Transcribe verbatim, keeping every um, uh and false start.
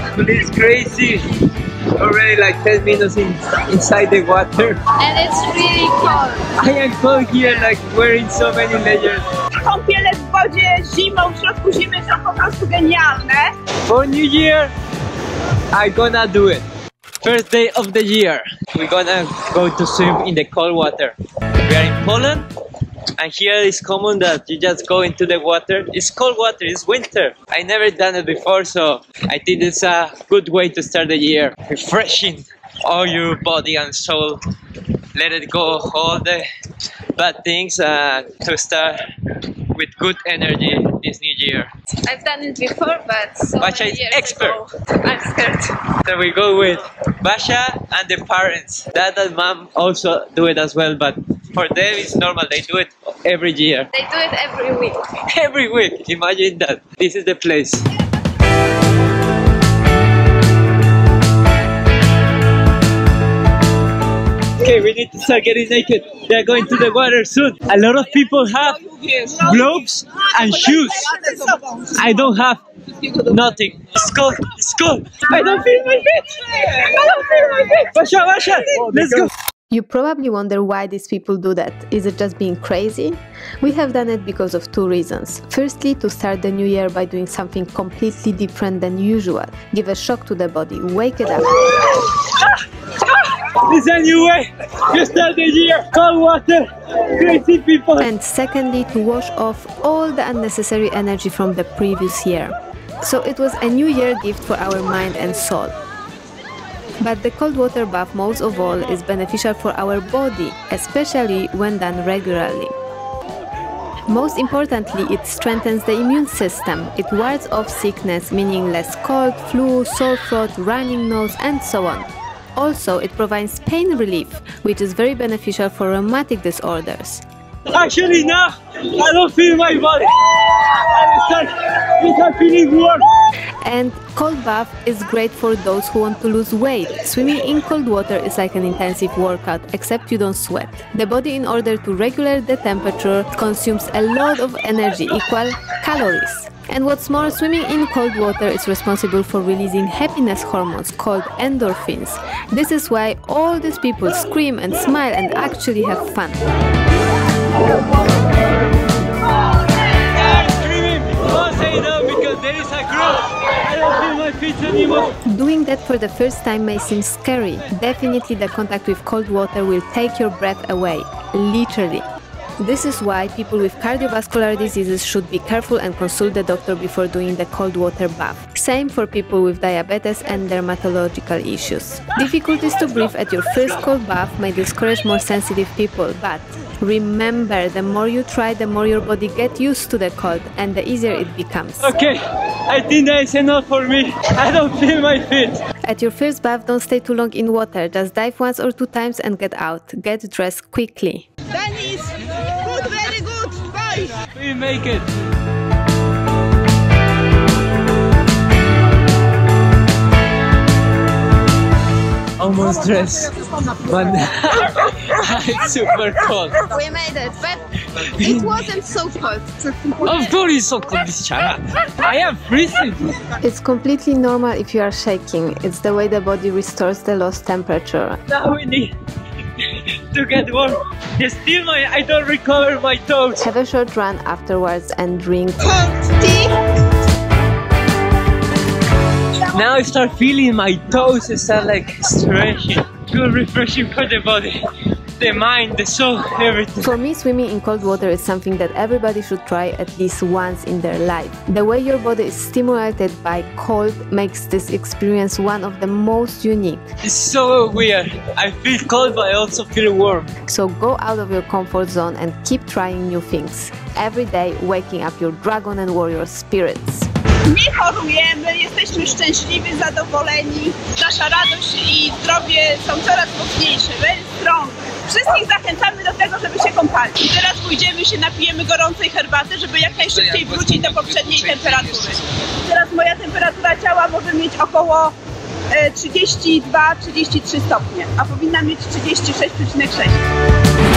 But it's crazy. Already like ten minutes in, inside the water. And it's really cold. I am cold here, like wearing so many layers. Kąpiele w wodzie zimą, w środku zimy są po prostu genialne. For New Year, I'm gonna do it. First day of the year, we're gonna go to swim in the cold water. We are in Poland, and here it's common that you just go into the water. It's cold water, it's winter. I never done it before, so I think it's a good way to start the year. Refreshing all your body and soul. Let it go, all the bad things, uh, to start with good energy this new year. I've done it before, but so Basha many is years expert. ago, I'm scared. So we go with Basha and the parents. Dad and mom also do it as well, but for them it's normal. They do it every year. They do it every week. Every week. Imagine that. This is the place. Okay, we need to start getting naked. They're going to the water soon. A lot of people have gloves and shoes. I don't have nothing. It's cold. It's cold. I don't feel my feet. I don't feel my feet. Basha, Basha, let's go. You probably wonder why these people do that. Is it just being crazy? We have done it because of two reasons. Firstly, to start the new year by doing something completely different than usual. Give a shock to the body, wake it up. It's a new way to start the year. Cold water, crazy people. And secondly, to wash off all the unnecessary energy from the previous year. So it was a new year gift for our mind and soul. But the cold water bath, most of all, is beneficial for our body, especially when done regularly. Most importantly, it strengthens the immune system. It wards off sickness, meaning less cold, flu, sore throat, running nose, and so on. Also, it provides pain relief, which is very beneficial for rheumatic disorders. Actually, now I don't feel my body. I start, start feeling warm. And cold bath is great for those who want to lose weight. Swimming in cold water is like an intensive workout, except you don't sweat. The body, in order to regulate the temperature, consumes a lot of energy, equal calories. And what's more, swimming in cold water is responsible for releasing happiness hormones called endorphins. This is why all these people scream and smile and actually have fun. Doing that for the first time may seem scary. Definitely the contact with cold water will take your breath away, literally. This is why people with cardiovascular diseases should be careful and consult the doctor before doing the cold water bath. Same for people with diabetes and dermatological issues. Difficulties to breathe at your first cold bath may discourage more sensitive people, but remember, the more you try, the more your body gets used to the cold and the easier it becomes. Okay, I think that is enough for me. I don't feel my feet. At your first bath, don't stay too long in water. Just dive once or two times and get out. Get dressed quickly. Dani is good, very good. Bye. We make it. Almost dressed, but it's super cold. We made it, but it wasn't so cold. Of course it's so cold, this child. I am freezing. It's completely normal if you are shaking. It's the way the body restores the lost temperature. Now we need to get warm. Still, my I don't recover my toes. Have a short run afterwards and drink Tea. Now I start feeling my toes start like stretching. Good refreshing for the body, the mind, the soul, everything. For me, swimming in cold water is something that everybody should try at least once in their life. The way your body is stimulated by cold makes this experience one of the most unique. It's so weird. I feel cold, but I also feel warm. So go out of your comfort zone and keep trying new things. Every day waking up your dragon and warrior spirits. Nie chorujemy, jesteśmy szczęśliwi, zadowoleni. Nasza radość i zdrowie są coraz mocniejsze, very strong. Wszystkich zachęcamy do tego, żeby się kąpali. I teraz pójdziemy się napijemy gorącej herbaty, żeby jak najszybciej wrócić do poprzedniej temperatury. Teraz moja temperatura ciała może mieć około trzydzieści dwa trzydzieści trzy stopnie, a powinna mieć trzydzieści sześć przecinek sześć.